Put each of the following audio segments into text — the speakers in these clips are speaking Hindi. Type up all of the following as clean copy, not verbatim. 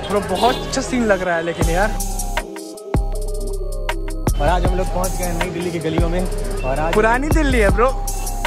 ब्रो बहुत अच्छा सीन लग रहा है लेकिन यार। और आज हम लोग पहुंच गए नई दिल्ली की गलियों में और आज पुरानी दिल्ली है bro.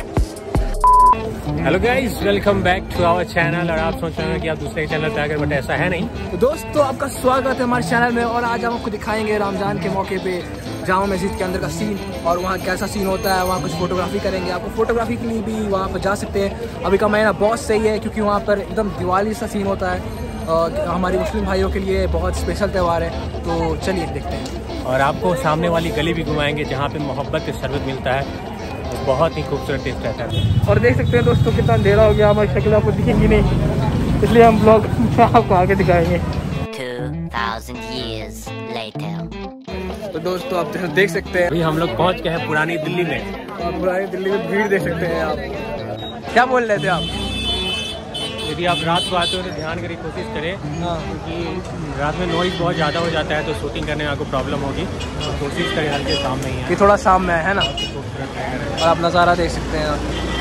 Hello guys, welcome back to our channel. और आप सोच रहे हैं कि आप दूसरे चैनल पे आकर, बट ऐसा है नहीं। तो दोस्तों आपका स्वागत है हमारे चैनल में। और आज हम आपको दिखाएंगे रमजान के मौके पे जामा मस्जिद के अंदर का सीन और वहाँ कैसा सीन होता है। वहाँ कुछ फोटोग्राफी करेंगे, आपको फोटोग्राफी के लिए भी वहाँ पर जा सकते हैं। अभी का महीना बहुत सही है क्योंकि वहाँ पर एकदम दिवाली सा सीन होता है। हमारी मुस्लिम भाइयों के लिए बहुत स्पेशल त्यौहार है। तो चलिए देखते हैं। और आपको सामने वाली गली भी घुमाएंगे जहाँ पे मोहब्बत के शरबत मिलता है। बहुत ही खूबसूरत टेस्ट रहता है। और देख सकते हैं दोस्तों कितना अंधेरा हो गया, हमारी शक्ल आपको दिखेंगी नहीं, इसलिए हम ब्लॉग आपको आगे दिखाएंगे। 2000 years later। तो दोस्तों आप देख सकते हैं अभी हम लोग पहुँच गए हैं पुरानी दिल्ली में। आप पुरानी दिल्ली में भीड़ देख सकते हैं। आप क्या बोल रहे थे आप? यदि आप रात को आते हो तो ध्यान करिए, कोशिश करें, क्योंकि रात में नॉइज़ बहुत ज़्यादा हो जाता है तो शूटिंग करने में आपको प्रॉब्लम होगी। तो कोशिश करें हल्के शाम में ही है, ये थोड़ा शाम में है ना। और आप नज़ारा देख सकते हैं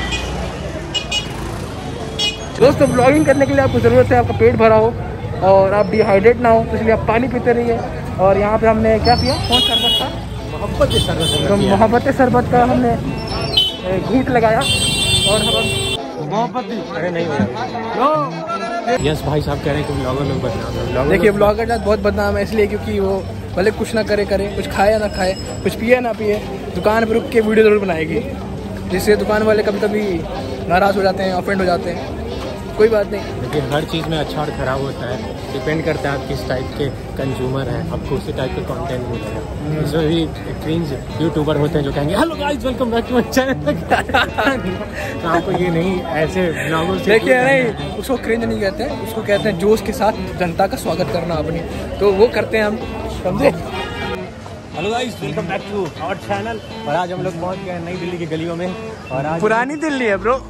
दोस्तों। ब्लॉगिंग करने के लिए आपको ज़रूरत है आपका पेट भरा हो और आप डिहाइड्रेट ना हो, तो इसलिए आप पानी पीते रहिए। और यहाँ पे हमने क्या पिया? कौन शरबत था? मोहब्बत के शरबत। तो मोहब्बत शरबत का हमने घूंट लगाया और हम मोहब्बत भी अरे नहीं हुआ। यस भाई साहब कह रहे हैं कि ब्लॉगर लोग बदनाम है। देखिए ब्लॉगर जात बहुत बदनाम है, इसलिए क्योंकि वो भले कुछ ना करे, कुछ खाए ना खाए, कुछ पिए ना पिए, दुकान पर रुक के वीडियो जरूर बनाएगी, जिससे दुकान वाले कभी कभी नाराज़ हो जाते हैं, ऑफेंड हो जाते हैं। कोई बात नहीं, लेकिन हर चीज़ में अच्छा और ख़राब होता है, डिपेंड करता है आप किस टाइप के कंज्यूमर हैं, आपको उसी टाइप के कंटेंट मिलता है। इसमें भी क्रिंज यूट्यूबर होते हैं जो कहेंगे hello guys welcome back to my channel. तो आपको ये नहीं, ऐसे ब्लॉगर्स देखिए नहीं, उसको क्रिंज नहीं कहते हैं, उसको कहते हैं जोश के साथ जनता का स्वागत करना अपनी, तो वो करते हैं हम, समझे। Hello guys welcome back to our channel. और आज हम लोग पहुँच गए नई दिल्ली की गलियों में। और आज पुरानी दिल्ली है ब्रो।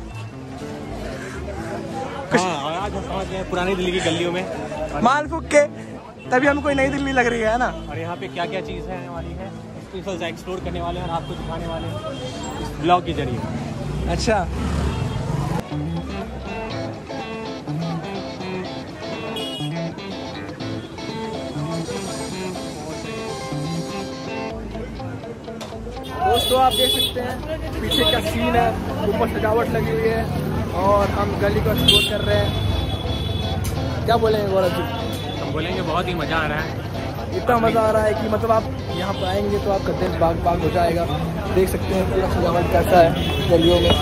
हाँ, और आज हम पहुँच गए पुरानी दिल्ली की गलियों में माल फूक के, तभी हमको कोई नई दिल्ली लग रही है ना। और यहाँ पे क्या क्या चीज़ है हमारी है स्पेशल एक्सप्लोर करने वाले हैं और आपको दिखाने वाले हैं इस ब्लॉग के जरिए। अच्छा दोस्तों आप देख सकते हैं पीछे क्या सीन है, ऊपर सजावट लगी हुई है और हम गली को एक्सप्लोर कर रहे हैं। क्या बोलेंगे गौरव जी? हम बोलेंगे बहुत ही मज़ा आ रहा है। इतना मज़ा आ रहा है कि मतलब आप यहाँ पर आएंगे तो आपका दिल बाग बाग हो जाएगा। देख सकते हैं पूरा सजावट कैसा है गलियों में।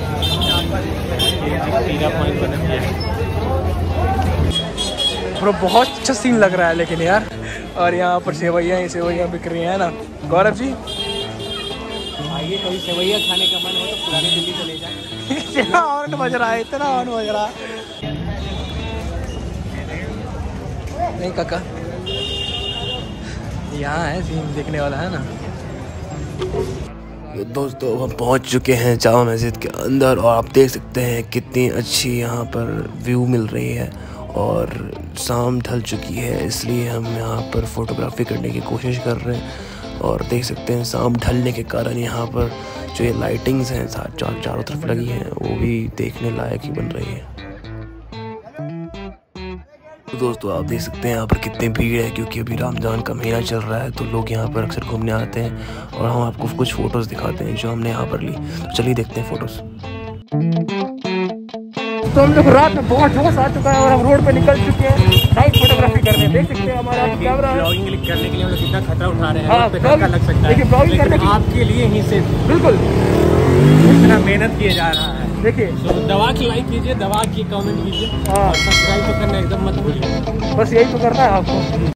ब्रो बहुत अच्छा सीन लग रहा है लेकिन यार। और यहाँ पर सेवैयाँ बिक रही हैं ना गौरव जी। आइए कभी सेवैया खाने का मन हो तो पुरानी दिल्ली चले जाए। इतना हॉर्न बज रहा है, इतना हॉर्न बज रहा है। नहीं काका, यहाँ है सीन देखने वाला है ना। दोस्तों हम पहुंच चुके हैं जामा मस्जिद के अंदर और आप देख सकते हैं कितनी अच्छी यहाँ पर व्यू मिल रही है। और शाम ढल चुकी है इसलिए हम यहाँ पर फोटोग्राफी करने की कोशिश कर रहे हैं। और देख सकते हैं शाम ढलने के कारण यहाँ पर जो ये लाइटिंग्स हैं चारों तरफ लगी हैं वो भी देखने लायक ही बन रही है। तो दोस्तों आप देख सकते हैं यहाँ पर कितनी भीड़ है क्योंकि अभी रमजान का महीना चल रहा है तो लोग यहाँ पर अक्सर घूमने आते हैं। और हम आपको कुछ फ़ोटोज़ दिखाते हैं जो हमने यहाँ पर ली, तो चलिए देखते हैं फ़ोटोज़। तो हम लोग रात में बहुत जोश आ चुका है और हम रोड पे निकल चुके हैं नाइट फोटोग्राफी करने। देख सकते हैं हमारा कैमरा ब्लॉगिंग करने के लिए हम लोग कितना खतरा उठा रहे हैं। हाँ, पे धक्का लग सकता है, लेकिन आपके लिए ही सिर्फ बिल्कुल इतना मेहनत किया जा रहा है। देखिए तो दवा की लाइक कीजिए, दवा की कमेंट कीजिए और सब्सक्राइब तो करना एकदम मत भूलिए। बस यही तो करना है आपको।